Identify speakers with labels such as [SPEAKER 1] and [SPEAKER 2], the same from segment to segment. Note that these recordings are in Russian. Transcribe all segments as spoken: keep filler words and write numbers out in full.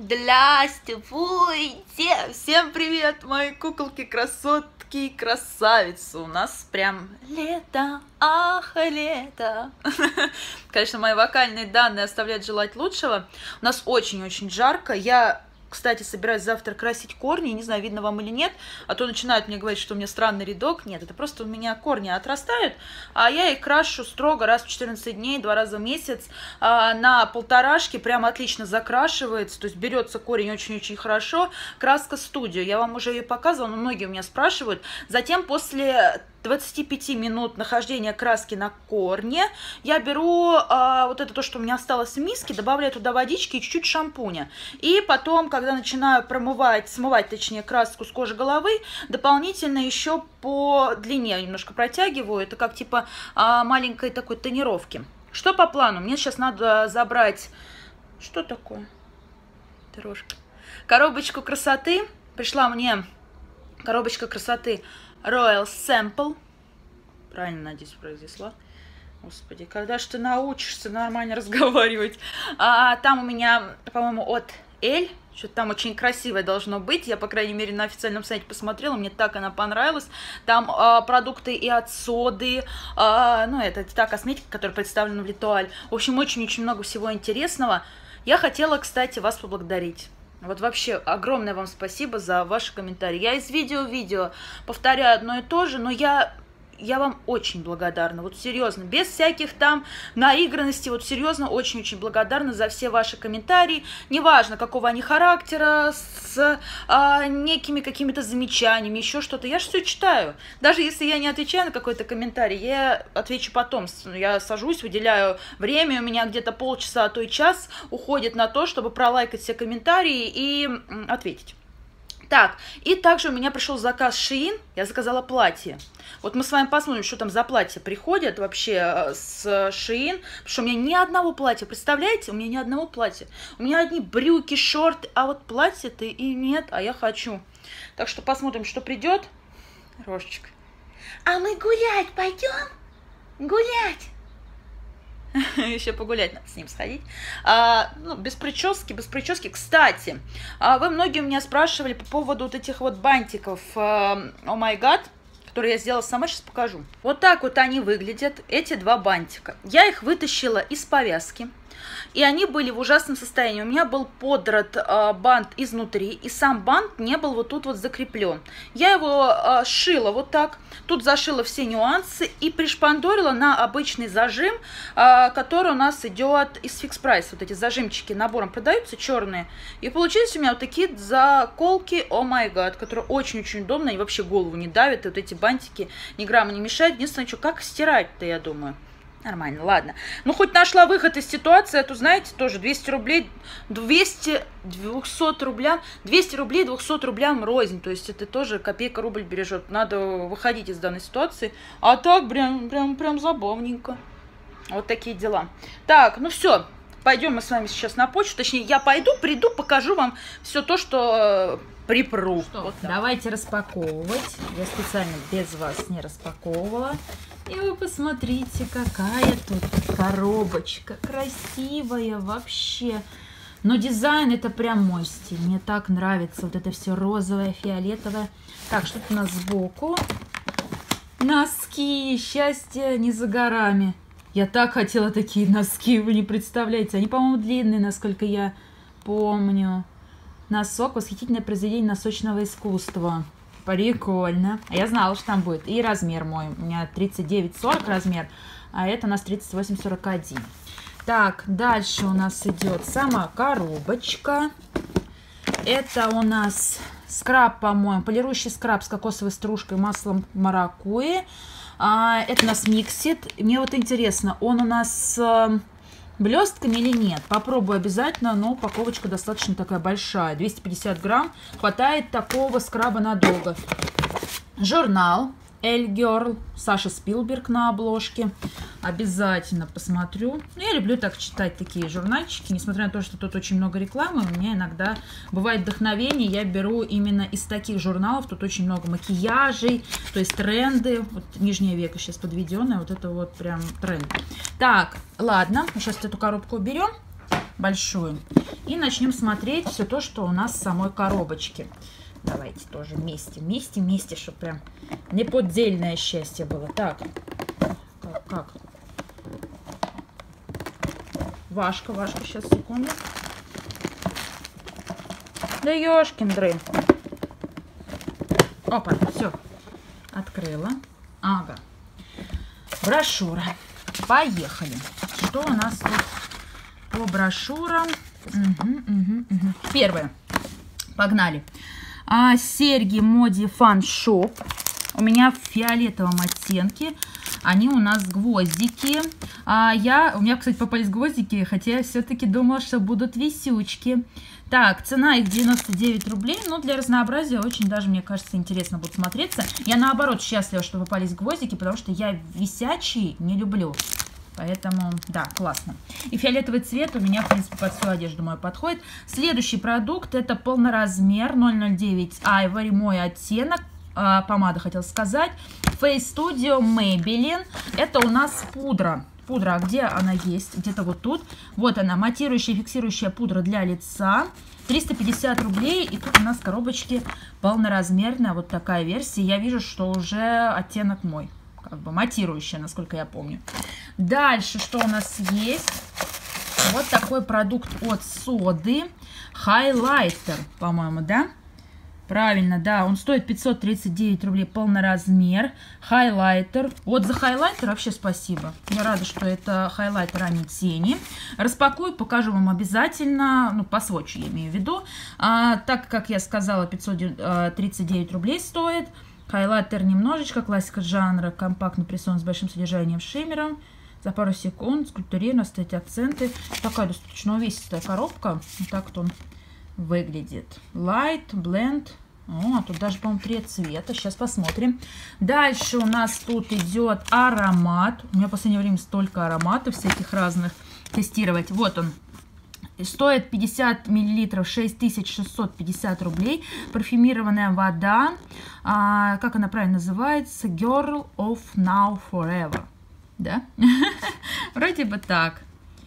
[SPEAKER 1] Здравствуйте! Всем привет, мои куколки, красотки и красавицы! У нас прям лето, ах, лето! Конечно, мои вокальные данные оставляют желать лучшего. У нас очень-очень жарко. Я, кстати, собираюсь завтра красить корни. Не знаю, видно вам или нет. А то начинают мне говорить, что у меня странный рядок. Нет, это просто у меня корни отрастают. А я их крашу строго раз в четырнадцать дней, два раза в месяц. А на полторашке прям отлично закрашивается. То есть берется корень очень-очень хорошо. Краска студио. Я вам уже ее показывала, но многие у меня спрашивают. Затем после двадцати пяти минут нахождения краски на корне я беру а, вот это то, что у меня осталось в миске, добавляю туда водички и чуть-чуть шампуня. И потом, когда начинаю промывать, смывать, точнее, краску с кожи головы, дополнительно еще по длине немножко протягиваю. Это как типа а, маленькой такой тонировки. Что по плану? Мне сейчас надо забрать... Что такое? Дорожка. Коробочку красоты. Пришла мне коробочка красоты Royal Sample. Правильно, надеюсь, произнесла. Господи, когда же ты научишься нормально разговаривать? А, там у меня, по-моему, от Эль. Что-то там очень красивое должно быть. Я, по крайней мере, на официальном сайте посмотрела. Мне так она понравилась. Там а, продукты и от соды. А, ну, это та косметика, которая представлена в L'Etoile. В общем, очень-очень много всего интересного. Я хотела, кстати, вас поблагодарить. Вот вообще огромное вам спасибо за ваши комментарии. Я из видео в видео повторяю одно и то же, но я, я вам очень благодарна. Вот серьезно, без всяких там наигранностей, вот серьезно, очень-очень благодарна за все ваши комментарии. Неважно, какого они характера, с а, некими какими-то замечаниями, еще что-то. Я же все читаю. Даже если я не отвечаю на какой-то комментарий, я отвечу потом. Я сажусь, выделяю время, у меня где-то полчаса, а то и час уходит на то, чтобы пролайкать все комментарии и ответить. Так, и также у меня пришел заказ Shein, я заказала платье. Вот мы с вами посмотрим, что там за платье приходят вообще с Shein, потому что у меня ни одного платья, представляете, у меня ни одного платья. У меня одни брюки, шорты, а вот платья-то и нет, а я хочу. Так что посмотрим, что придет. Рожечка. А мы гулять пойдем? Гулять? Еще погулять надо с ним сходить. А, ну, без прически, без прически. Кстати, а вы многие у меня спрашивали по поводу вот этих вот бантиков О май гад, которые я сделала сама, сейчас покажу. Вот так вот они выглядят, эти два бантика. Я их вытащила из повязки. И они были в ужасном состоянии. У меня был подрат э, бант изнутри, и сам бант не был вот тут вот закреплен. Я его э, сшила вот так, тут зашила все нюансы и пришпандорила на обычный зажим, э, который у нас идет из Fix Price. Вот эти зажимчики набором продаются, черные. И получились у меня вот такие заколки О май гад, которые очень-очень удобно, они вообще голову не давят, и вот эти бантики ни грамма не мешают. Единственное, что, как стирать-то, я думаю. Нормально, ладно. Ну, хоть нашла выход из ситуации, а то, знаете, тоже двести рублей, двести, двести рублям, двести рублей, двести рублям рознь. То есть это тоже копейка рубль бережет. Надо выходить из данной ситуации. А так прям, прям, прям забавненько. Вот такие дела. Так, ну все. Пойдем мы с вами сейчас на почту. Точнее, я пойду, приду, покажу вам все то, что припру.
[SPEAKER 2] Что,
[SPEAKER 1] вот
[SPEAKER 2] давайте распаковывать. Я специально без вас не распаковывала. И вы посмотрите, какая тут коробочка. Красивая вообще. Но дизайн это прям мой стиль. Мне так нравится вот это все розовое, фиолетовое. Так, что тут у нас сбоку? Носки. Счастье не за горами. Я так хотела такие носки, вы не представляете. Они, по-моему, длинные, насколько я помню. Носок. Восхитительное произведение носочного искусства. Прикольно. А я знала, что там будет. И размер мой. У меня тридцать девять сорок размер. А это у нас тридцать восемь сорок один. Так, дальше у нас идет сама коробочка. Это у нас скраб, по-моему. Полирующий скраб с кокосовой стружкой и маслом маракуйи. А, это у нас миксит. Мне вот интересно, он у нас с блестками или нет? Попробую обязательно, но упаковочка достаточно такая большая. двести пятьдесят грамм. Хватает такого скраба надолго. Журнал Elle Girl. Саша Спилберг на обложке. Обязательно посмотрю. Я люблю так читать такие журнальчики. Несмотря на то, что тут очень много рекламы, у меня иногда бывает вдохновение. Я беру именно из таких журналов. Тут очень много макияжей, то есть тренды. Вот нижнее веко сейчас подведенное. Вот это вот прям тренд. Так, ладно. Сейчас эту коробку уберем. большую. И начнем смотреть все то, что у нас в самой коробочке. Давайте тоже вместе, вместе, вместе, чтобы прям неподдельное счастье было. Так, как, как? Вашка, Вашка, сейчас, секунду. Да ёшкин дрын. Опа, все, открыла. Ага. Брошюра. Поехали. Что у нас тут по брошюрам? Угу, угу, угу. Первое. Погнали. А, серьги Моди Фан Шоп. У меня в фиолетовом оттенке. Они у нас гвоздики. А я, у меня, кстати, попались гвоздики, хотя я все-таки думала, что будут висючки. Так, цена их девяносто девять рублей. Но для разнообразия очень даже, мне кажется, интересно будет смотреться. Я, наоборот, счастлива, что попались гвоздики, потому что я висячие не люблю. Поэтому, да, классно. И фиолетовый цвет у меня, в принципе, под всю одежду мою подходит. Следующий продукт — это полноразмер ноль ноль девять Ivory, мой оттенок. Э, помада, хотел сказать. Face Studio Maybelline. Это у нас пудра. Пудра, а где она есть? Где-то вот тут. Вот она, матирующая, фиксирующая пудра для лица. триста пятьдесят рублей. И тут у нас в коробочке полноразмерная вот такая версия. Я вижу, что уже оттенок мой. Как бы матирующая, насколько я помню. Дальше, что у нас есть? Вот такой продукт от Соды. Хайлайтер, по-моему, да? Правильно, да. Он стоит пятьсот тридцать девять рублей, полноразмер. Хайлайтер. Вот за хайлайтер вообще спасибо. Я рада, что это хайлайтер, а не тени. Распакую, покажу вам обязательно. Ну, по сводчу я имею в виду. А, так, как я сказала, пятьсот тридцать девять рублей стоит. Хайлайтер немножечко, классика жанра, компактный пресс-он с большим содержанием шиммером. За пару секунд скульптурированно стоят акценты. Такая достаточно увесистая коробка. Вот так вот он выглядит. Light, Blend. О, тут даже, по-моему, три цвета. Сейчас посмотрим. Дальше у нас тут идет аромат. У меня в последнее время столько ароматов всяких разных тестировать. Вот он. Стоит пятьдесят миллилитров, шесть тысяч шестьсот пятьдесят рублей. Парфюмированная вода. А, как она правильно называется? Girl of Now Forever. Да? Вроде бы так.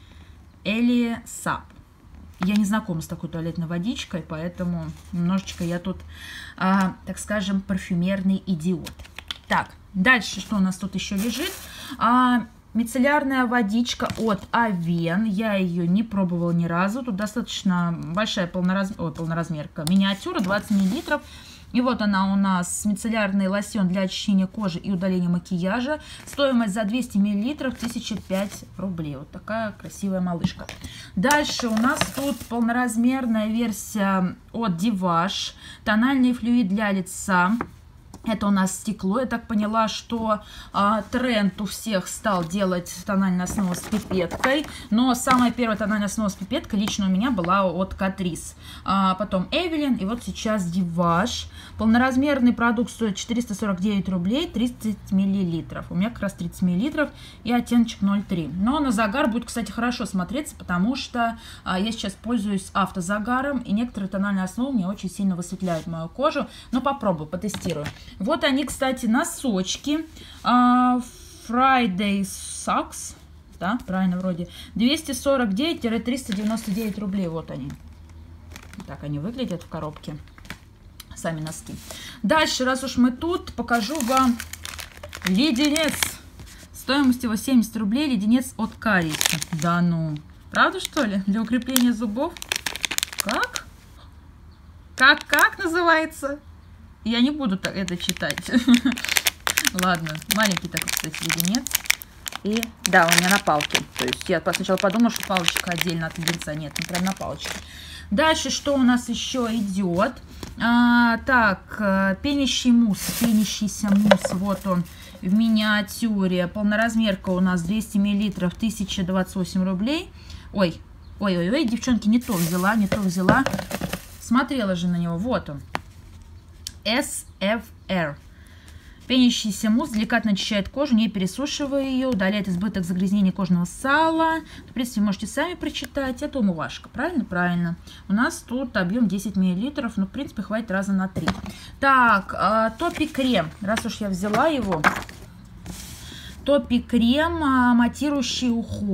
[SPEAKER 2] Eli Sap. Я не знакома с такой туалетной водичкой, поэтому немножечко я тут, а, так скажем, парфюмерный идиот. Так, дальше что у нас тут еще лежит? А, Мицеллярная водичка от Авен. Я ее не пробовала ни разу. Тут достаточно большая полнораз... Ой, полноразмерка. Миниатюра, двадцать миллилитров. И вот она у нас, мицеллярный лосьон для очищения кожи и удаления макияжа. Стоимость за двести миллилитров тысяча пять рублей. Вот такая красивая малышка. Дальше у нас тут полноразмерная версия от Divash. Тональный флюид для лица. Это у нас стекло. Я так поняла, что а, тренд у всех стал делать тональную основу с пипеткой. Но самая первая тональная основа с пипеткой лично у меня была от Catrice. А, потом Evelyn и вот сейчас Divash. Полноразмерный продукт стоит четыреста сорок девять рублей, тридцать миллилитров. У меня как раз тридцать миллилитров и оттеночек ноль три. Но на загар будет, кстати, хорошо смотреться, потому что а, я сейчас пользуюсь автозагаром. И некоторые тональные основы мне очень сильно высветляют мою кожу. Но попробую, потестирую. Вот они, кстати, носочки. Uh, Friday Socks. Да, правильно вроде. двести сорок девять — триста девяносто девять рублей. Вот они. Так они выглядят в коробке. Сами носки. Дальше, раз уж мы тут, покажу вам леденец. Стоимость его семьдесят рублей. Леденец от Caris. Да ну. Правда, что ли? Для укрепления зубов. Как? Как, как называется? Я не буду это читать. Ладно, маленький такой, кстати, леденец. И да, у меня на палке. То есть я сначала подумала, что палочка отдельно от леденца. Нет, не прям на палочке. Дальше что у нас еще идет? А, так, пенящий мусс, пенящийся мусс. Вот он в миниатюре. Полноразмерка у нас двести миллилитров, тысяча двадцать восемь рублей. Ой, ой, ой, ой, девчонки, не то взяла, не то взяла. Смотрела же на него. Вот он. эс эф эр. Пенящийся мусс деликатно очищает кожу, не пересушивая ее, удаляет избыток загрязнений кожного сала. В принципе, можете сами прочитать. Это умывашка. Правильно? Правильно. У нас тут объем десять миллилитров. Ну, в принципе, хватит раза на три. Так, Топи крем. Раз уж я взяла его. Топи крем, матирующий уход.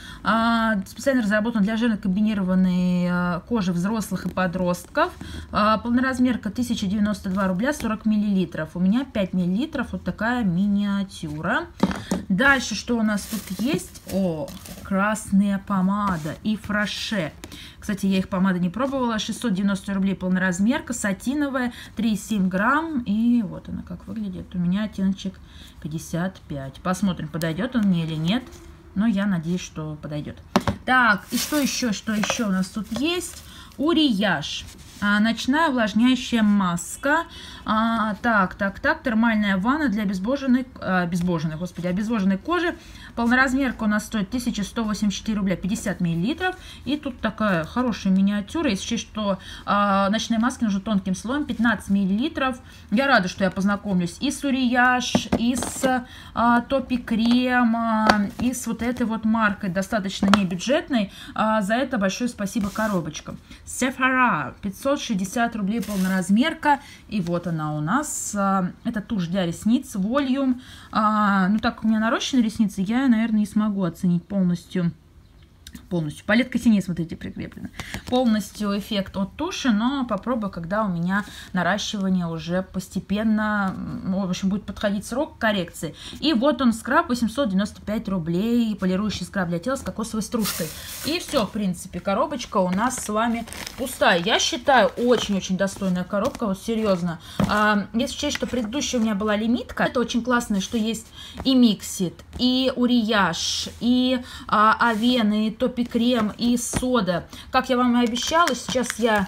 [SPEAKER 2] А, специально разработан для жирной комбинированной а, кожи взрослых и подростков. А, полноразмерка тысяча девяносто два рубля, сорок миллилитров. У меня пять миллилитров, вот такая миниатюра. Дальше, что у нас тут есть? О, красная помада и фраше. Кстати, я их помады не пробовала. шестьсот девяносто рублей полноразмерка, сатиновая, три и семь грамм. И вот она как выглядит. У меня оттеночек пятьдесят пять. Посмотрим, подойдет он мне или нет. Но я надеюсь, что подойдет. Так, и что еще, что еще у нас тут есть? Урияж. А, ночная увлажняющая маска. А, так, так, так. Термальная ванна для обезвоженной, а, обезвоженной, господи, обезвоженной кожи. Полноразмерка у нас стоит тысяча сто восемьдесят четыре рубля, пятьдесят миллилитров. И тут такая хорошая миниатюра. Если счесть, что а, ночные маски нужны тонким слоем, пятнадцать миллилитров. Я рада, что я познакомлюсь и с Урияж, и с а, Топи Крем, а, и с вот этой вот маркой, достаточно небюджетной. А, за это большое спасибо коробочкам. Sephora, пятьсот шестьдесят рублей полноразмерка. И вот она у нас. А, это тушь для ресниц, Volume. А, ну так, у меня нарощенные ресницы, я, наверное, не смогу оценить полностью. Полностью. Палетка теней, смотрите, прикреплена. Полностью эффект от туши, но попробую, когда у меня наращивание уже постепенно, ну, в общем, будет подходить срок коррекции. И вот он, скраб, восемьсот девяносто пять рублей, полирующий скраб для тела с кокосовой стружкой. И все, в принципе, коробочка у нас с вами пустая. Я считаю, очень-очень достойная коробка, вот серьезно. А, если учесть, что предыдущая у меня была лимитка, это очень классно, что есть и Миксит, и Урияж, и а, Авен, и Топи Крем, и сода. Как я вам и обещала, сейчас я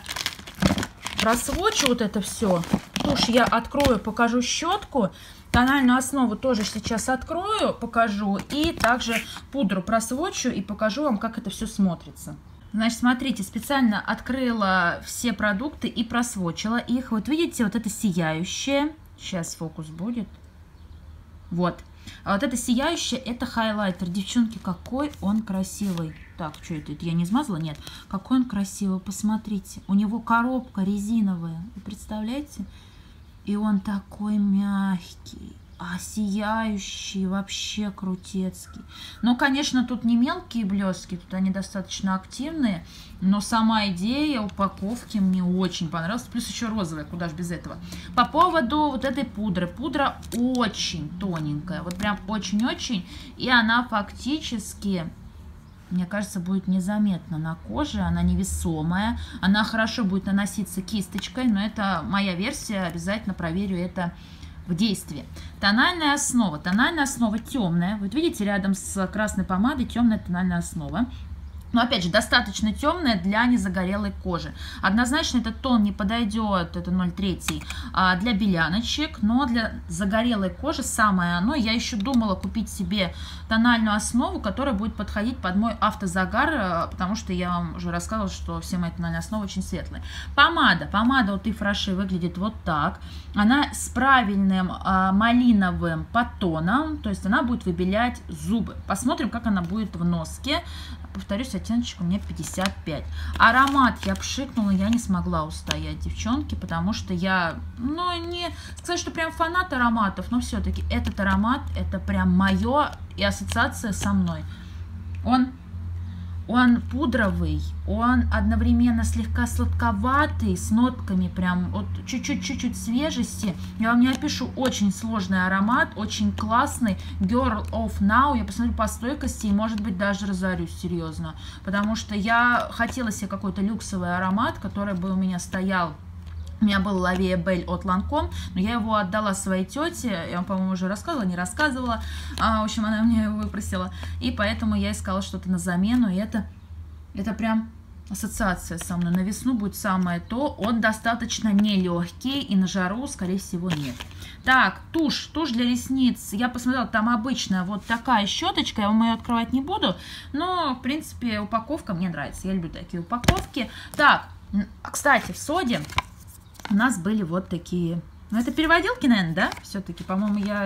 [SPEAKER 2] просвочу вот это все. Тушь я открою, покажу щетку. Тональную основу тоже сейчас открою, покажу. И также пудру просвочу и покажу вам, как это все смотрится. Значит, смотрите, специально открыла все продукты и просвочила их. Вот видите, вот это сияющее. Сейчас фокус будет. Вот. А вот это сияющее, это хайлайтер. Девчонки, какой он красивый. Так, что это? Это я не измазала? Нет. Какой он красивый, посмотрите. У него коробка резиновая. Вы представляете? И он такой мягкий. А сияющий, вообще крутецкий. Ну, конечно, тут не мелкие блестки, тут они достаточно активные. Но сама идея упаковки мне очень понравилась. Плюс еще розовая, куда же без этого. По поводу вот этой пудры. Пудра очень тоненькая. Вот прям очень-очень. И она фактически, мне кажется, будет незаметна на коже. Она невесомая. Она хорошо будет наноситься кисточкой. Но это моя версия. Обязательно проверю это в действии. Тональная основа. Тональная основа темная. Вот видите, рядом с красной помадой темная тональная основа. Но опять же, достаточно темная для незагорелой кожи. Однозначно этот тон не подойдет, это ноль три, а, для беляночек, но для загорелой кожи самое оно. Я еще думала купить себе тональную основу, которая будет подходить под мой автозагар, потому что я вам уже рассказывала, что все мои тональные основы очень светлые. Помада. Помада от Ифраши выглядит вот так. Она с правильным а, малиновым подтоном, то есть она будет выбелять зубы. Посмотрим, как она будет в носке. Повторюсь, оттеночек у меня пятьдесят пять. Аромат я пшикнула, я не смогла устоять, девчонки, потому что я, ну, не сказать, что прям фанат ароматов, но все-таки этот аромат, это прям мое и ассоциация со мной. Он, он пудровый, он одновременно слегка сладковатый, с нотками прям вот чуть-чуть-чуть свежести. Я вам не опишу, очень сложный аромат, очень классный. Girl of Now. Я посмотрю по стойкости и, может быть, даже разорюсь, серьезно. Потому что я хотела себе какой-то люксовый аромат, который бы у меня стоял. У меня был Лавея Бель от Ланком, но я его отдала своей тете, я вам, по-моему, уже рассказывала, не рассказывала, а, в общем, она мне его выпросила, и поэтому я искала что-то на замену, и это, это прям ассоциация со мной. На весну будет самое то, он достаточно нелегкий, и на жару, скорее всего, нет. Так, тушь, тушь для ресниц, я посмотрела, там обычная вот такая щеточка, я вам ее открывать не буду, но, в принципе, упаковка мне нравится, я люблю такие упаковки. Так, кстати, в соде у нас были вот такие, ну это переводилки, наверное, да, все-таки, по-моему, я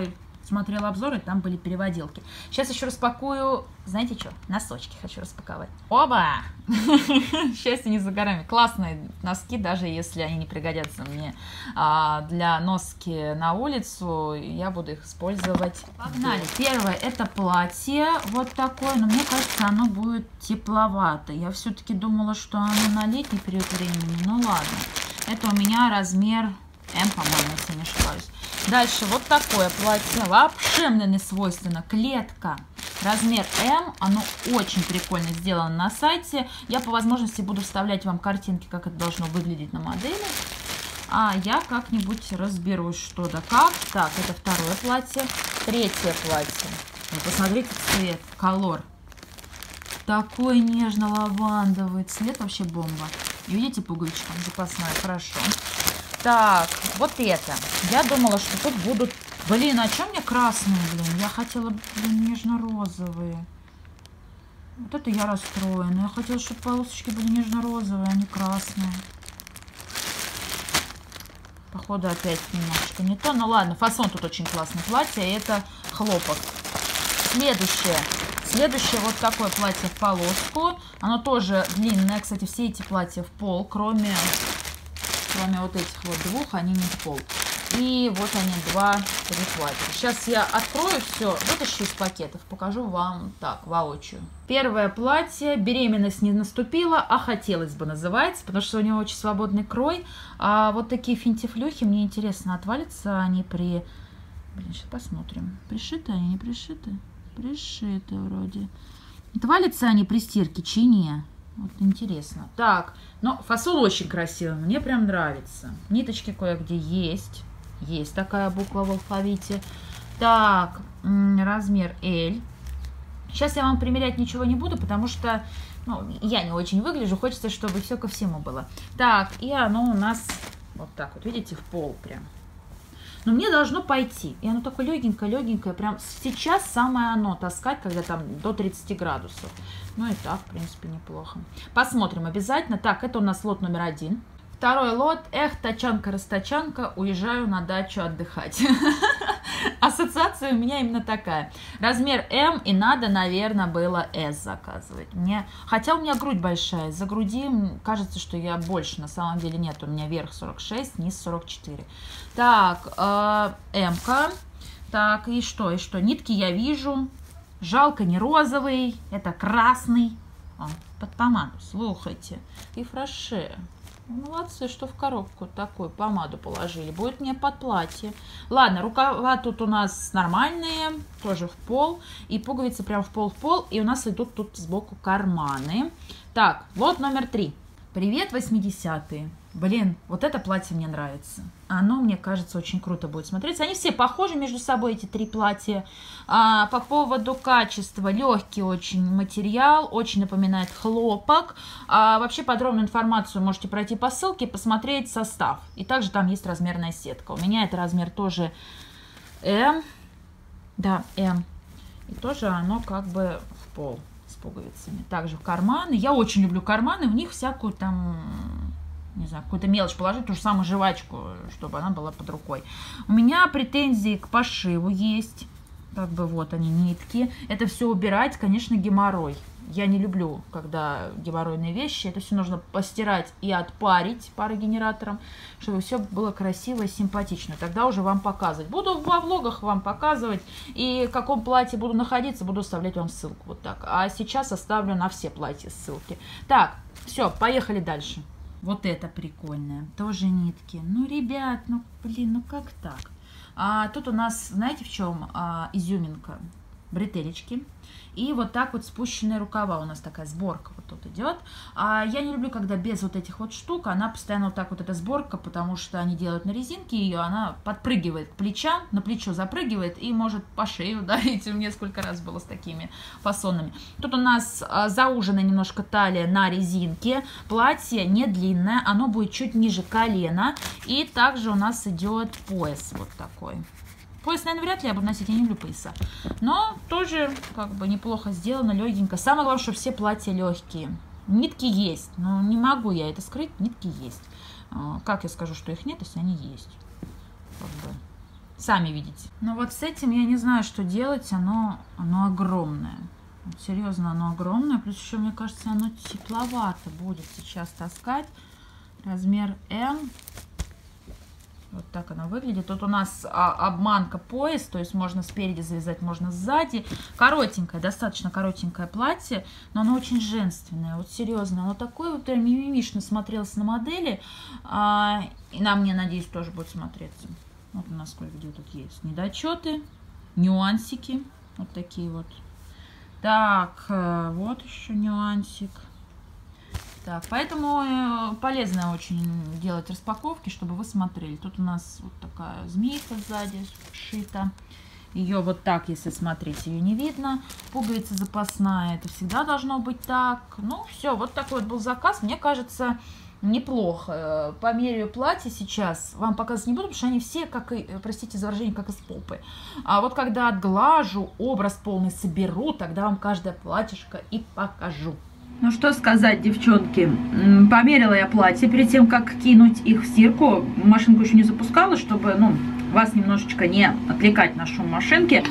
[SPEAKER 2] смотрела обзоры, там были переводелки. Сейчас еще распакую, знаете что, носочки хочу распаковать. Оба! Счастье не за горами. Классные носки, даже если они не пригодятся мне а, для носки на улицу, я буду их использовать. Погнали. Первое, это платье вот такое, но мне кажется, оно будет тепловато. Я все-таки думала, что оно на летний период времени, ну ладно. Это у меня размер М, по-моему, если не ошибаюсь. Дальше вот такое платье. Вообще мне не свойственно. Клетка. Размер М. Оно очень прикольно сделано на сайте. Я по возможности буду вставлять вам картинки, как это должно выглядеть на модели. А я как-нибудь разберусь, что да как. Так, это второе платье. Третье платье. Вы посмотрите цвет. Колор. Такой нежно-лавандовый цвет. Вообще бомба. И видите, пуговичка запасная. Хорошо. Так, вот это. Я думала, что тут будут... Блин, а что мне красные, блин? Я хотела, блин, нежно-розовые. Вот это я расстроена. Я хотела, чтобы полосочки были нежно-розовые, а не красные. Походу, опять немножечко не то. Ну ладно, фасон тут очень классный. Платье, и это хлопок. Следующее. Следующее вот такое платье в полоску. Оно тоже длинное. Кстати, все эти платья в пол, кроме... Кроме вот этих вот двух, они не в пол. И вот они, два, три платья. Сейчас я открою все, вытащу из пакетов, покажу вам так, воочию. Первое платье, беременность не наступила, а хотелось бы, называется, потому что у него очень свободный крой. А вот такие финтифлюхи, мне интересно, отвалятся они при... Блин, сейчас посмотрим. Пришиты они, не пришиты? Пришиты вроде. Отвалятся они при стирке, чине. Вот интересно. Так, но фасон очень красивый, мне прям нравится. Ниточки кое-где есть. Есть такая буква в алфавите. Так, размер L. Сейчас я вам примерять ничего не буду, потому что ну, я не очень выгляжу. Хочется, чтобы все ко всему было. Так, и оно у нас вот так вот, видите, в пол прям. Но мне должно пойти. И оно такое легенькое-легенькое. Прям сейчас самое оно таскать, когда там до тридцати градусов. Ну и так, в принципе, неплохо. Посмотрим обязательно. Так, это у нас лот номер один. Второй лот. Эх, тачанка-растачанка, уезжаю на дачу отдыхать. Ассоциация у меня именно такая. Размер М, и надо, наверное, было S заказывать. Мне... Хотя у меня грудь большая. За груди кажется, что я больше. На самом деле нет. У меня верх сорок шесть, низ сорок четыре. Так, э, М-ка. Так, и что, и что? Нитки я вижу. Жалко, не розовый. Это красный. О, под помаду, слухайте. И фраше. Молодцы, что в коробку такую помаду положили. Будет мне под платье. Ладно, рукава тут у нас нормальные, тоже в пол. И пуговицы прям в пол в пол. И у нас идут тут сбоку карманы. Так, лот номер три. Привет, восьмидесятые. Блин, вот это платье мне нравится. Оно, мне кажется, очень круто будет смотреться. Они все похожи между собой, эти три платья. А, по поводу качества, легкий очень материал, очень напоминает хлопок. А, вообще подробную информацию можете пройти по ссылке, посмотреть состав. И также там есть размерная сетка. У меня это размер тоже М. Да, М. И тоже оно как бы в пол с пуговицами. Также в карманы. Я очень люблю карманы, в них всякую там... не знаю, какую-то мелочь положить, ту же самую жвачку, чтобы она была под рукой. У меня претензии к пошиву есть. Как бы вот они, нитки. Это все убирать, конечно, геморрой. Я не люблю, когда геморройные вещи. Это все нужно постирать и отпарить парогенератором, чтобы все было красиво и симпатично. Тогда уже вам показывать. Буду во влогах вам показывать. И в каком платье буду находиться, буду оставлять вам ссылку. Вот так. А сейчас оставлю на все платья ссылки. Так, все, поехали дальше. Вот это прикольное. Тоже нитки. Ну, ребят, ну, блин, ну как так? А, тут у нас, знаете, в чем а, изюминка? Бретелечки. И вот так вот спущенные рукава. У нас такая сборка вот тут идет. А я не люблю, когда без вот этих вот штук. Она постоянно вот так вот, эта сборка, потому что они делают на резинке ее. Она подпрыгивает к плечам, на плечо запрыгивает и может по шею ударить. У меня сколько раз было с такими фасонами. Тут у нас а, зауженная немножко талия на резинке. Платье не длинное. Оно будет чуть ниже колена. И также у нас идет пояс вот такой. Пояс, наверное, вряд ли я буду носить, я не люблю пояса. Но тоже как бы неплохо сделано, легенько. Самое главное, что все платья легкие. Нитки есть, но не могу я это скрыть, нитки есть. Как я скажу, что их нет, если они есть? Как бы. Сами видите. Но вот с этим я не знаю, что делать. Оно, оно огромное. Вот серьезно, оно огромное. Плюс еще, мне кажется, оно тепловато будет сейчас таскать. Размер М. Вот так оно выглядит. Тут у нас а, обманка пояс, то есть можно спереди завязать, можно сзади. Коротенькое, достаточно коротенькое платье, но оно очень женственное. Вот серьезно, оно такое вот мимимишно смотрелось на модели. А, и на мне, надеюсь, тоже будет смотреться. Вот у нас кое-где тут есть недочеты, нюансики. Вот такие вот. Так, вот еще нюансик. Так, поэтому полезно очень делать распаковки, чтобы вы смотрели. Тут у нас вот такая змейка сзади сшита. Ее вот так, если смотреть, ее не видно. Пуговица запасная, это всегда должно быть так. Ну, все, вот такой вот был заказ. Мне кажется, неплохо. Померяю платье сейчас. Вам показывать не буду, потому что они все, как и, простите за выражение, как из попы. А вот когда отглажу, образ полный соберу, тогда вам каждое платьишко и покажу. Ну что сказать, девчонки, померила я платье перед тем, как кинуть их в стирку. Машинку еще не запускала, чтобы, ну, вас немножечко не отвлекать на шум машинки.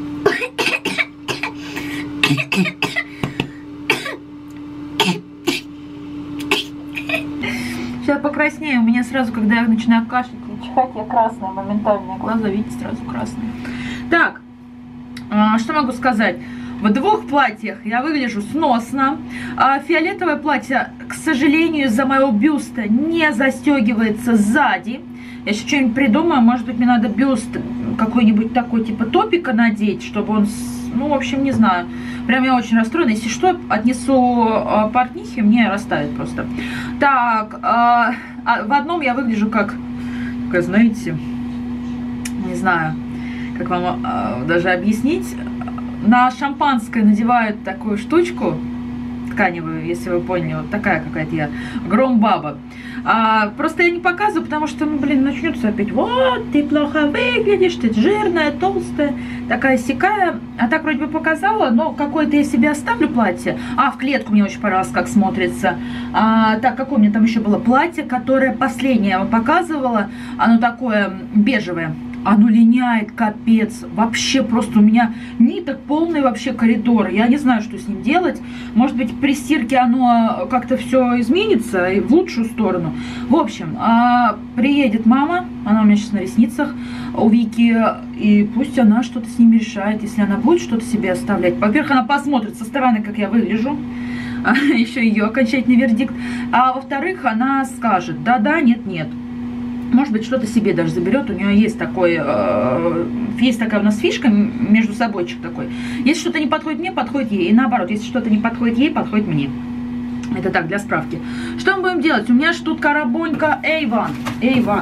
[SPEAKER 2] Сейчас покраснею, у меня сразу, когда я начинаю кашлять, чихать, я красная, моментально, глаза, видите, сразу красные. Так, что могу сказать? В двух платьях я выгляжу сносно. А фиолетовое платье, к сожалению, из-за моего бюста не застегивается сзади. Я еще что-нибудь придумаю. Может быть, мне надо бюст какой-нибудь такой, типа топика надеть, чтобы он... Ну, в общем, не знаю. Прям я очень расстроена. Если что, отнесу портнихе, мне расставят просто. Так, а, а в одном я выгляжу как... Как, знаете, не знаю, как вам а, даже объяснить... На шампанское надевают такую штучку тканевую, если вы поняли, вот такая какая-то я, громбаба. А, просто я не показываю, потому что, ну, блин, начнется опять, вот, ты плохо выглядишь, ты жирная, толстая, такая сякая. А так вроде бы показала, но какое-то я себе оставлю платье. А, в клетку мне очень понравилось, как смотрится. А, так, какое у меня там еще было платье, которое последнее я вам показывала, оно такое бежевое. Оно линяет, капец. Вообще просто у меня ниток полный вообще коридор. Я не знаю, что с ним делать. Может быть, при стирке оно как-то все изменится и в лучшую сторону. В общем, приедет мама. Она у меня сейчас на ресницах у Вики. И пусть она что-то с ними решает. Если она будет что-то себе оставлять. Во-первых, она посмотрит со стороны, как я выгляжу. Еще ее окончательный вердикт. А во-вторых, она скажет, да-да, нет-нет. Может быть, что-то себе даже заберет. У нее есть такой, э, есть такая у нас фишка, между собойчик такой. Если что-то не подходит мне, подходит ей. И наоборот, если что-то не подходит ей, подходит мне. Это так, для справки. Что мы будем делать? У меня же тут коробонька Avon. Avon.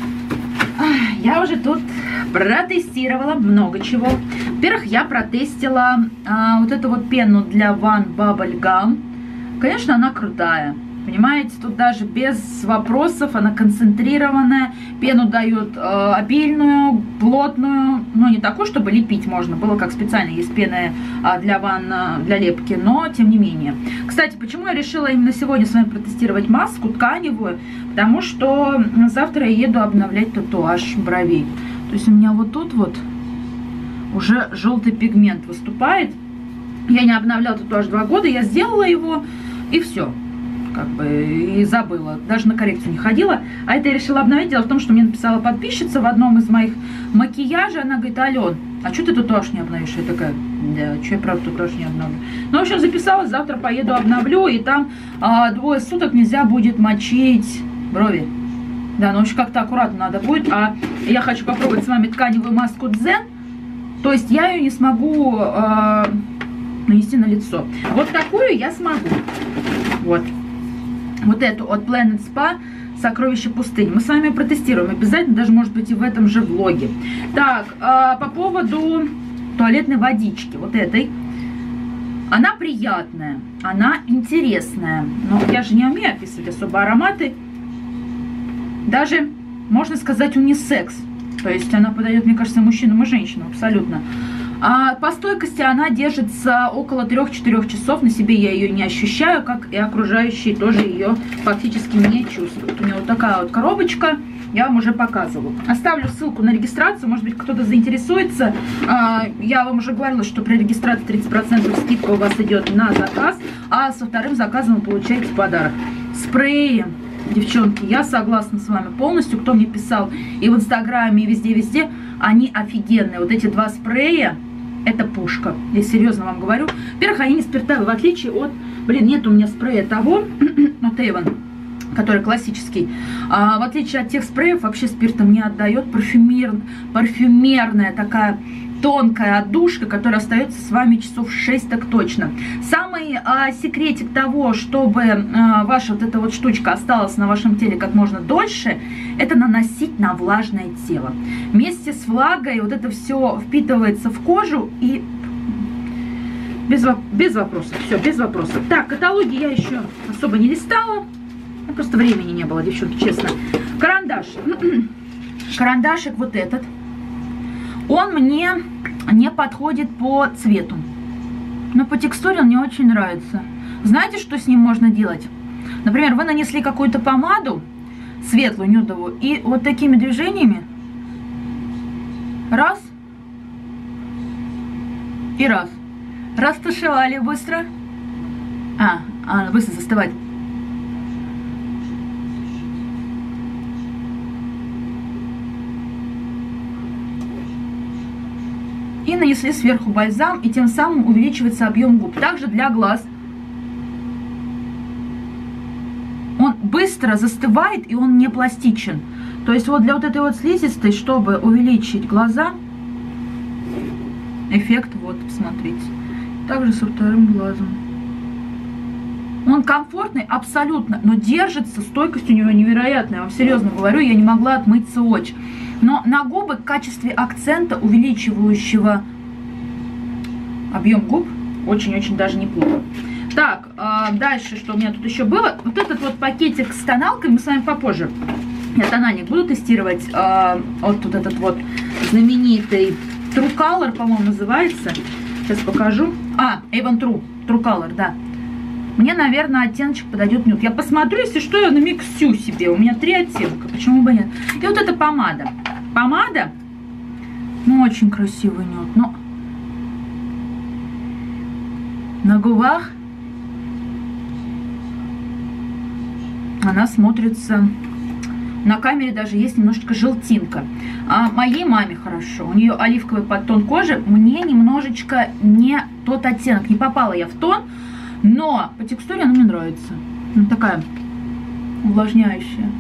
[SPEAKER 2] Я уже тут протестировала много чего. Во-первых, я протестила а, вот эту вот пену для One Bubble Gum. Конечно, она крутая. Понимаете, тут даже без вопросов, она концентрированная, пену дают э, обильную, плотную, но не такую, чтобы лепить можно, было как специально, есть пена э, для ванна, для лепки, но тем не менее. Кстати, почему я решила именно сегодня с вами протестировать маску тканевую? Потому что завтра я еду обновлять татуаж бровей. То есть у меня вот тут вот уже желтый пигмент выступает. Я не обновляла татуаж два года, я сделала его и все. Как бы и забыла, даже на коррекцию не ходила. А это я решила обновить. Дело в том, что мне написала подписчица в одном из моих макияжей. Она говорит: Ален, а что ты татуаж не обновишь? Я такая: да, что я правда татуаж не обновлю. Ну, в общем, записалась, завтра поеду обновлю. И там а, двое суток нельзя будет мочить брови. Да, ну, в общем, как-то аккуратно надо будет. А я хочу попробовать с вами тканевую маску Дзен. То есть я ее не смогу а, нанести на лицо. Вот такую я смогу. Вот. Вот эту от Planet Spa «Сокровище пустыни». Мы с вами протестируем обязательно, даже может быть и в этом же влоге. Так, э, по поводу туалетной водички, вот этой. Она приятная, она интересная. Но я же не умею описывать особо ароматы. Даже, можно сказать, унисекс. То есть она подойдет, мне кажется, мужчинам и женщинам абсолютно. А по стойкости она держится около трёх-четырёх часов. На себе я ее не ощущаю, как и окружающие тоже ее фактически не чувствуют. У меня вот такая вот коробочка. я вам уже показывала. Оставлю ссылку на регистрацию, может быть, кто-то заинтересуется. Я вам уже говорила, что при регистрации тридцать процентов скидка у вас идет на заказ, а со вторым заказом вы получаете подарок. Спреи, девчонки, я согласна с вами полностью. Кто мне писал и в инстаграме, и везде-везде, они офигенные. Вот эти два спрея, это пушка. Я серьезно вам говорю. Во-первых, они не спиртовые, в отличие от... Блин, нет у меня спрея того, от Avon, который классический. А, в отличие от тех спреев, вообще спиртом не отдает. Парфюмер, парфюмерная такая тонкая отдушка, которая остается с вами часов шесть так точно. Самый а, секретик того, чтобы а, ваша вот эта вот штучка осталась на вашем теле как можно дольше, это наносить на влажное тело. Вместе с влагой вот это все впитывается в кожу и без, без вопросов. Все, без вопросов. Так, каталоги я еще особо не листала. Просто времени не было, девчонки, честно. Карандаш. Карандашик вот этот. Он мне не подходит по цвету. Но по текстуре он мне очень нравится. Знаете, что с ним можно делать? Например, вы нанесли какую-то помаду, светлую, нюдовую, и вот такими движениями раз и раз. Растушевали быстро. А, а быстро застывать. И нанесли сверху бальзам, и тем самым увеличивается объем губ. Также для глаз. Он быстро застывает, и он не пластичен. То есть вот для вот этой вот слизистой, чтобы увеличить глаза, эффект, вот, посмотрите. Также со вторым глазом. Он комфортный абсолютно, но держится, стойкость у него невероятная. Я вам серьезно говорю, я не могла отмыть сводч. Но на губы в качестве акцента, увеличивающего объем губ, очень-очень даже неплохо. Так, э, дальше, что у меня тут еще было. Вот этот вот пакетик с тоналкой мы с вами попозже. Я тональник буду тестировать. Э, вот тут этот вот знаменитый True Color, по-моему, называется. Сейчас покажу. А, Avon True. True Color, да. Мне, наверное, оттеночек подойдет нюд. Я посмотрю, если что, я намиксю себе. У меня три оттенка, почему бы нет. И вот эта помада. Помада, ну, очень красивый нюд. Но на губах она смотрится... На камере даже есть немножечко желтинка. А моей маме хорошо. У нее оливковый подтон кожи. Мне немножечко не тот оттенок. Не попала я в тон. Но по текстуре она мне нравится. Она такая увлажняющая.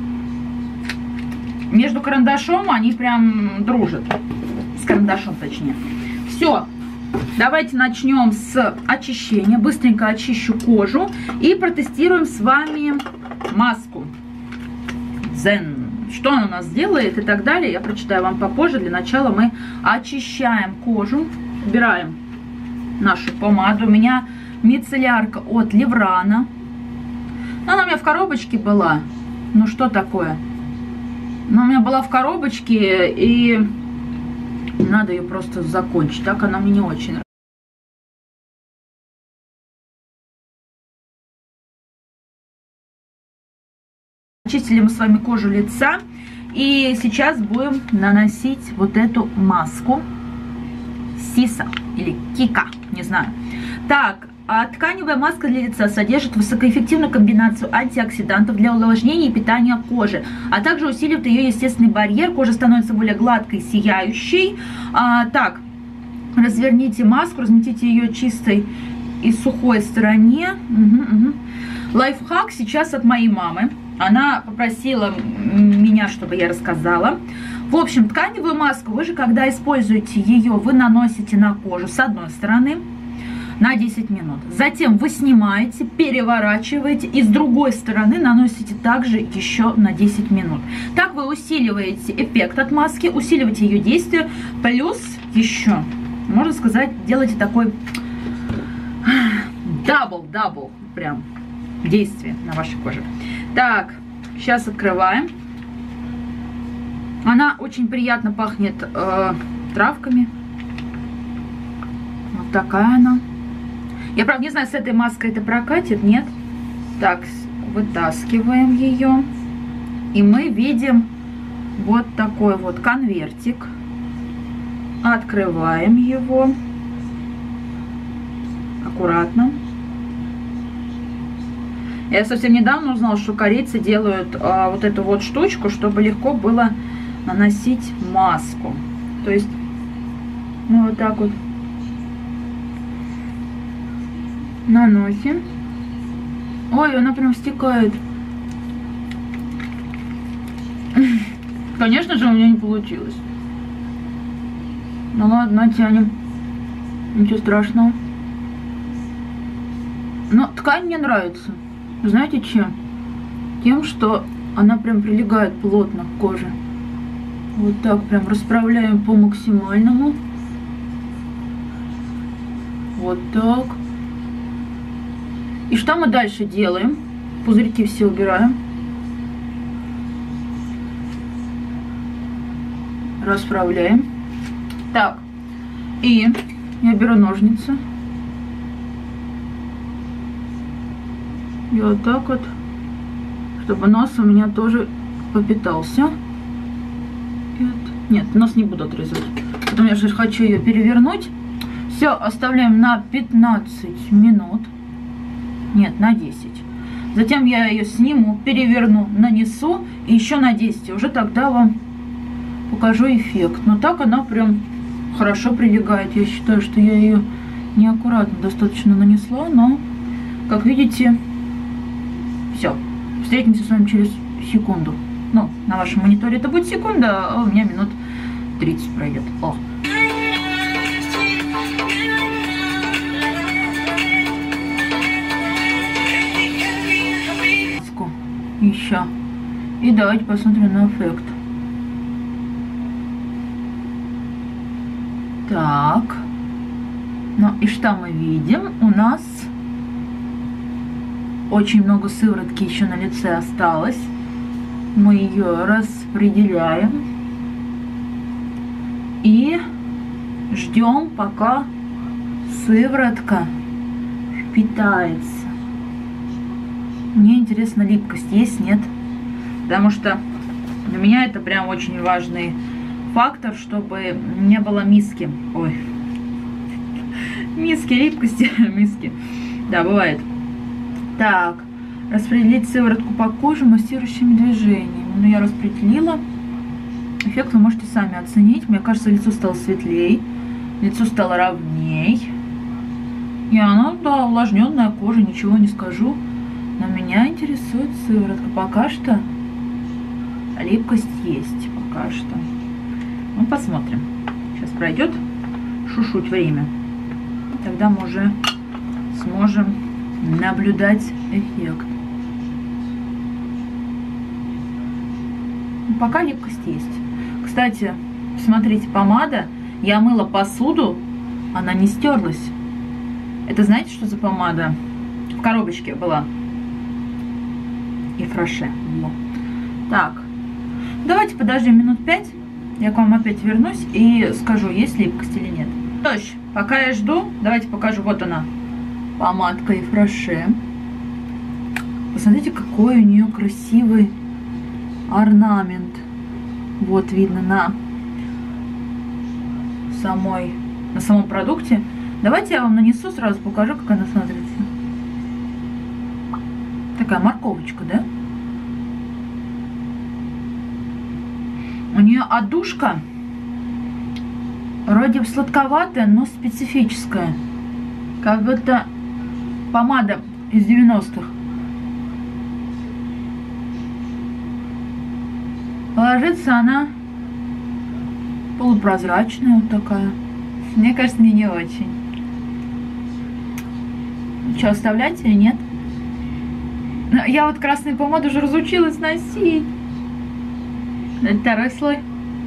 [SPEAKER 2] Между карандашом они прям дружат. С карандашом, точнее. Все. Давайте начнем с очищения. Быстренько очищу кожу. И протестируем с вами маску. Zen. Что она у нас делает и так далее, я прочитаю вам попозже. Для начала мы очищаем кожу. Убираем нашу помаду. У меня мицеллярка от Леврана. Она у меня в коробочке была. Ну что такое? Она у меня была в коробочке, и надо ее просто закончить. Так она мне не очень нравится. Очистили мы с вами кожу лица. И сейчас будем наносить вот эту маску. Сиса или Кика, не знаю. Так, а тканевая маска для лица содержит высокоэффективную комбинацию антиоксидантов для увлажнения и питания кожи, а также усиливает ее естественный барьер. Кожа становится более гладкой, сияющей. А, так, разверните маску, разметите ее чистой и сухой стороне. Угу, угу. Лайфхак сейчас от моей мамы. Она попросила меня, чтобы я рассказала. В общем, тканевую маску вы же, когда используете ее, вы наносите на кожу с одной стороны на десять минут. Затем вы снимаете, переворачиваете и с другой стороны наносите также еще на десять минут. Так вы усиливаете эффект от маски, усиливаете ее действие. Плюс еще, можно сказать, делаете такой дабл-дабл прям действие на вашей коже. Так, сейчас открываем. Она очень приятно пахнет э, травками. Вот такая она. Я, правда, не знаю, с этой маской это прокатит, нет. Так, вытаскиваем ее. И мы видим вот такой вот конвертик. Открываем его. Аккуратно. Я совсем недавно узнала, что корейцы делают а, вот эту вот штучку, чтобы легко было наносить маску. То есть, ну вот так вот наносим. Ой, она прям стекает. Конечно же, у меня не получилось. Ну ладно, тянем. Ничего страшного. Но ткань мне нравится. Знаете чем? Тем, что она прям прилегает плотно к коже. Вот так прям расправляем по максимальному. Вот так. И что мы дальше делаем? Пузырьки все убираем. Расправляем. Так. И я беру ножницы. И вот так вот, чтобы нос у меня тоже попитался. И вот. Нет, нос не буду отрезать. Потом я же хочу ее перевернуть. Все, оставляем на пятнадцать минут. Нет, на десять. Затем я ее сниму, переверну, нанесу. И еще на десять. Уже тогда вам покажу эффект. Но так она прям хорошо прилегает. Я считаю, что я ее неаккуратно достаточно нанесла. Но, как видите... Все, встретимся с вами через секунду. Ну, на вашем мониторе это будет секунда, а у меня минут тридцать пройдет. О. Еще. И давайте посмотрим на эффект. Так. Ну и что мы видим? У нас очень много сыворотки еще на лице осталось. Мы ее распределяем. И ждем, пока сыворотка впитается. Мне интересно, липкость есть, нет? Потому что для меня это прям очень важный фактор, чтобы не было миски. Ой. Миски, липкости, миски. Да, бывает. Так, распределить сыворотку по коже массирующими движениями. Ну, я распределила. Эффект вы можете сами оценить. Мне кажется, лицо стало светлее, лицо стало ровней. И она, да, увлажненная кожа, ничего не скажу. Но меня интересует сыворотка. Пока что липкость есть. Пока что. Ну, посмотрим. Сейчас пройдет чуть-чуть время. Тогда мы уже сможем наблюдать эффект. Пока липкость есть. Кстати, смотрите, помада. Я мыла посуду, она не стерлась. Это знаете, что за помада? В коробочке была. И фраше. Так. Давайте подождем минут пять. Я к вам опять вернусь и скажу, есть липкость или нет. То есть, пока я жду, давайте покажу. Вот она. Помадка и фраше. Посмотрите, какой у нее красивый орнамент. Вот видно на самой, на самом продукте. Давайте я вам нанесу, сразу покажу, как она смотрится. Такая морковочка, да? У нее отдушка вроде сладковатая, но специфическая. Как будто помада из девяностых. Ложится она полупрозрачная, вот такая. Мне кажется, мне не очень. Что, оставлять или нет? Я вот красную помаду уже разучилась носить. Второй слой.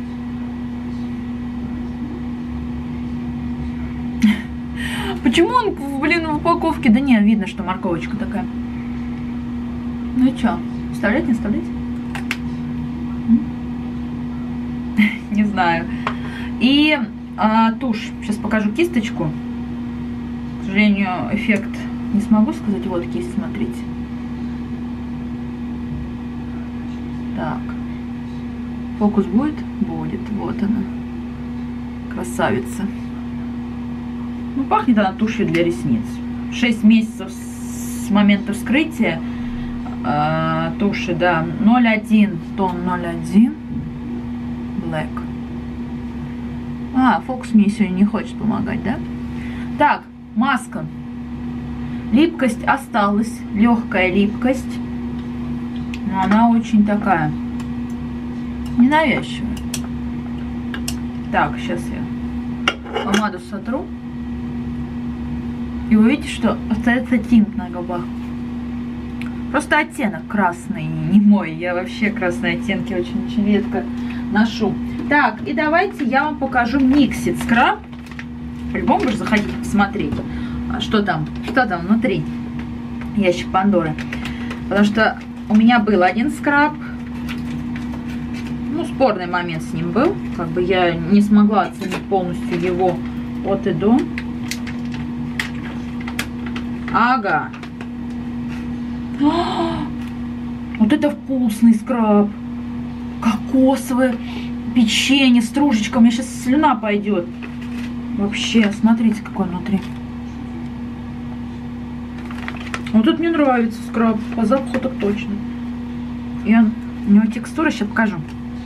[SPEAKER 2] Почему он, блин, в упаковке? Да не, видно, что морковочка такая. Ну и что, вставлять, не вставлять? Не знаю. И а, тушь. Сейчас покажу кисточку. К сожалению, эффект не смогу сказать. Вот кисть, смотрите. Так. Фокус будет? Будет. Вот она. Красавица. Ну, пахнет она тушью для ресниц. шесть месяцев с момента вскрытия. Э, туши, да. ноль один. Тон ноль один. Black. А, фокус мне сегодня не хочет помогать, да? Так, маска. Липкость осталась. Легкая липкость. Но она очень такая ненавязчивая. Так, сейчас я помаду сотру. И вы видите, что остается тинт на губах. Просто оттенок красный, не мой. Я вообще красные оттенки очень-очень редко ношу. Так, и давайте я вам покажу Mixit скраб. По-любому вы же заходите посмотреть, что там, что там внутри. Ящик Пандоры. Потому что у меня был один скраб. Ну, спорный момент с ним был. Как бы я не смогла оценить полностью его от и до. Ага. А, вот это вкусный скраб. Кокосовое печенье, стружечка. У меня сейчас слюна пойдет. Вообще, смотрите, какой внутри. Вот тут мне нравится скраб. По запаху так точно. И он, у него текстура, сейчас покажу.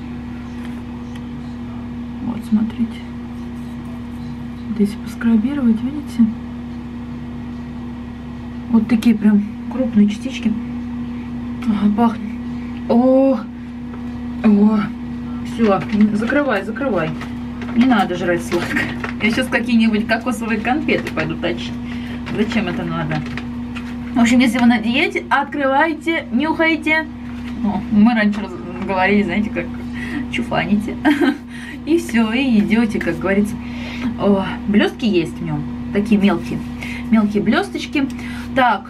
[SPEAKER 2] Вот, смотрите. Вот если поскрабировать, видите? Вот такие прям крупные частички. Ага, пахнет. О, о, все, закрывай, закрывай. Не надо жрать сладкое. Я сейчас какие-нибудь кокосовые конфеты пойду точить. Зачем это надо? В общем, если вы на диете, открывайте, нюхайте. О, мы раньше говорили, знаете, как чуфаните. И все, и идете, как говорится. О, блестки есть в нем. Такие мелкие. Мелкие блесточки. Так.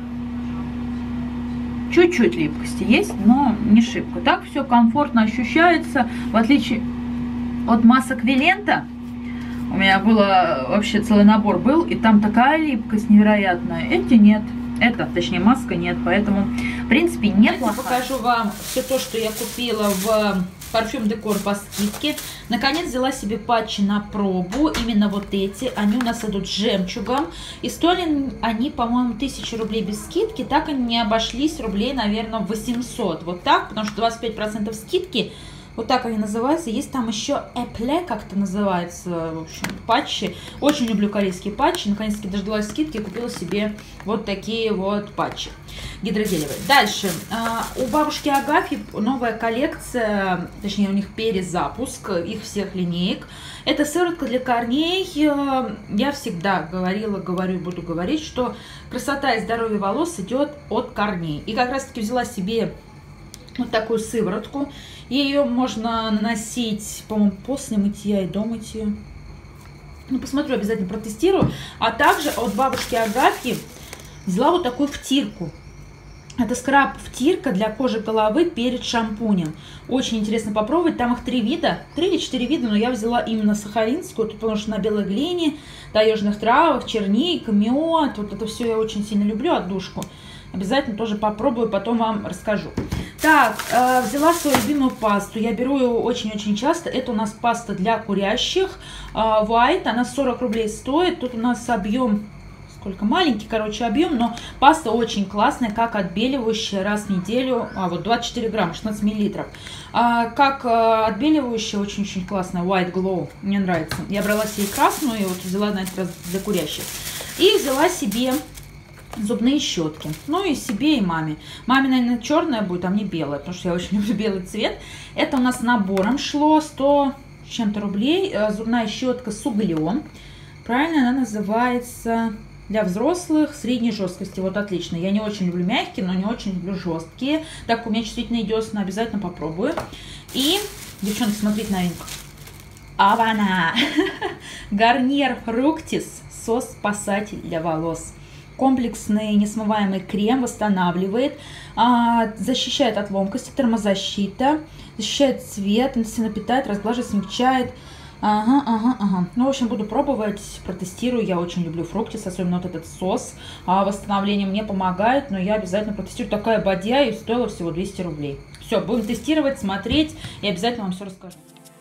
[SPEAKER 2] Чуть-чуть липкости есть, но не шибко. Так все комфортно ощущается. В отличие от масок Вилента. У меня было вообще целый набор был. И там такая липкость невероятная. Эти нет. Это, точнее, маска нет. Поэтому, в принципе, неплохо. Покажу вам все то, что я купила в Парфюм Декор по скидке. Наконец взяла себе патчи на пробу. Именно вот эти. Они у нас идут с жемчугом. И стоили они, по-моему, тысячу рублей без скидки. Так они не обошлись рублей, наверное, восемьсот. Вот так, потому что двадцать пять процентов скидки. Вот так они называются. Есть там еще Эпле, как-то называется, в общем, патчи. Очень люблю корейские патчи. Наконец-таки дождалась скидки и купила себе вот такие вот патчи гидрогелевые. Дальше. У бабушки Агафьи новая коллекция, точнее у них перезапуск их всех линеек. Это сыворотка для корней. Я всегда говорила, говорю, буду говорить, что красота и здоровье волос идет от корней. И как раз-таки взяла себе вот такую сыворотку. Ее можно наносить, по-моему, после мытья и до мытья. Ну, посмотрю, обязательно протестирую. А также от бабушки Агафьи взяла вот такую втирку. Это скраб-втирка для кожи головы перед шампунем. Очень интересно попробовать. Там их три вида. Три или четыре вида, но я взяла именно сахаринскую, потому что на белой глине, таежных травах, черника, мед. Вот это все я очень сильно люблю, отдушку. Обязательно тоже попробую, потом вам расскажу. Так, э, взяла свою любимую пасту. Я беру ее очень-очень часто. Это у нас паста для курящих. Э, White, она сорок рублей стоит. Тут у нас объем, сколько, маленький, короче, объем, но паста очень классная, как отбеливающая раз в неделю. А, вот двадцать четыре грамма, шестнадцать миллилитров. А, как э, отбеливающая, очень-очень классная. White Glow, мне нравится. Я брала себе красную и вот взяла на этот раз для курящих. И взяла себе зубные щетки. Ну и себе, и маме. Маме, наверное, черная будет, а мне белая, потому что я очень люблю белый цвет. Это у нас набором шло сто с чем-то рублей. Зубная щетка с углем. Правильно она называется для взрослых средней жесткости. Вот отлично. Я не очень люблю мягкие, но не очень люблю жесткие. Так, у меня чувствительные десна, обязательно попробую. И, девчонки, смотрите новинку. Авана! Гарниер Фруктис. Сос-спасатель для волос. Комплексный несмываемый крем, восстанавливает, а, защищает от ломкости, термозащита, защищает цвет, интенсивно питает, разглаживает, смягчает. Ага, ага, ага. Ну, в общем, буду пробовать, протестирую. Я очень люблю фруктис, особенно вот этот сос. А восстановление мне помогает, но я обязательно протестирую. Такая бадья и стоила всего двести рублей. Все, будем тестировать, смотреть и обязательно вам все расскажу.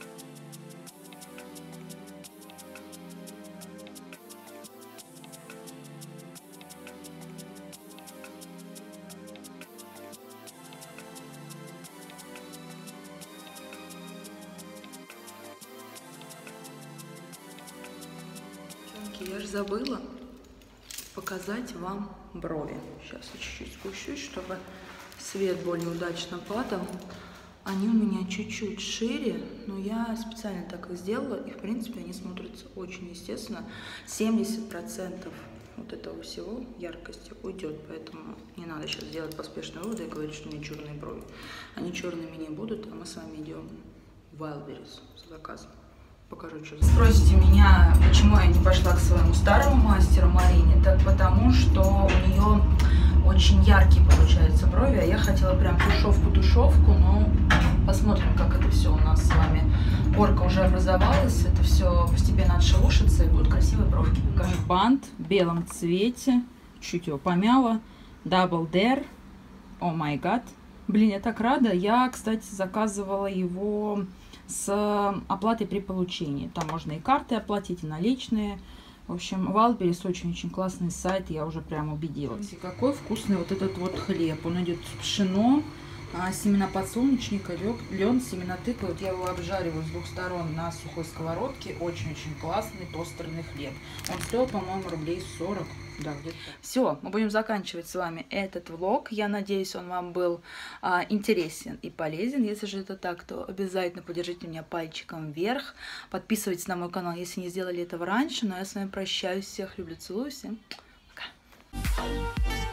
[SPEAKER 1] Я же забыла показать вам брови. Сейчас я чуть-чуть спущусь, чтобы свет более удачно падал. Они у меня чуть-чуть шире, но я специально так их сделала, и в принципе они смотрятся очень естественно. семьдесят процентов вот этого всего яркости уйдет, поэтому не надо сейчас делать поспешные выводы и говорить, что у меня черные брови. Они черными не будут, а мы с вами идем в Wildberries с заказом. Покажу, что. Спросите меня, почему я не пошла к своему старому мастеру Марине, так потому что у нее очень яркие получаются брови, а я хотела прям тушевку-тушевку, но посмотрим, как это все у нас с вами. Корка уже образовалась, это все постепенно отшелушится и будут красивые бровки.
[SPEAKER 2] Бант в белом цвете, чуть его помяла, Double Dare, о май гад. Блин, я так рада, я, кстати, заказывала его с оплатой при получении. Там можно и карты оплатить, и наличные. В общем, Wildberries очень-очень классный сайт, я уже прям убедилась. И какой вкусный вот этот вот хлеб. Он идет пшено, семена подсолнечника, лен, семена тыквы. Вот я его обжариваю с двух сторон на сухой сковородке. Очень-очень классный тостерный хлеб. Он стоил, по-моему, рублей сорок. Да, где-то. Все, мы будем заканчивать с вами этот влог. Я надеюсь, он вам был а, интересен и полезен. Если же это так, то обязательно поддержите меня пальчиком вверх. Подписывайтесь на мой канал, если не сделали этого раньше. Но я с вами прощаюсь. Всех люблю, целую. Всем пока.